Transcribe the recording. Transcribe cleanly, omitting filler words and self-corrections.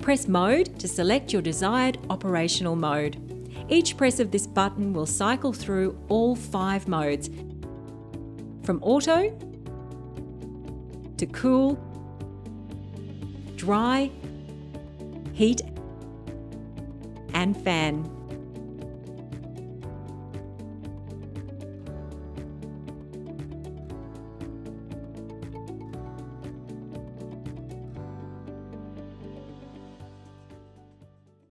Press Mode to select your desired operational mode. Each press of this button will cycle through all 5 modes, from Auto to Cool, Dry, Heat and Fan.